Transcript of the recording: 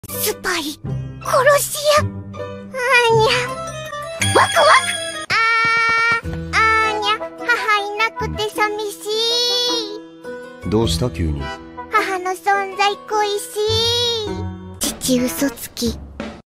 スパイ、殺し屋。あーにゃ。ワクワク。あーにゃ。母いなくて寂しい。 どうした急に。 母の存在恋しい。父嘘つき。